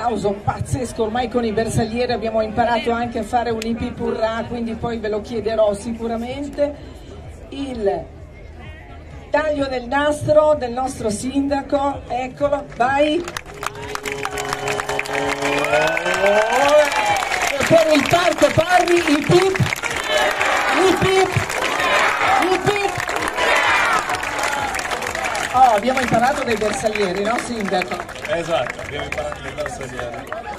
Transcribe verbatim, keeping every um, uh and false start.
applauso pazzesco, ormai con i bersaglieri abbiamo imparato anche a fare un ipi purrà, quindi poi ve lo chiederò sicuramente. Il taglio del nastro del nostro sindaco, eccolo, vai! E per il parco Parri, il pip, il pip, il pip! Oh, abbiamo imparato dai bersaglieri, no sindaco? Esatto, abbiamo imparato dai bersaglieri.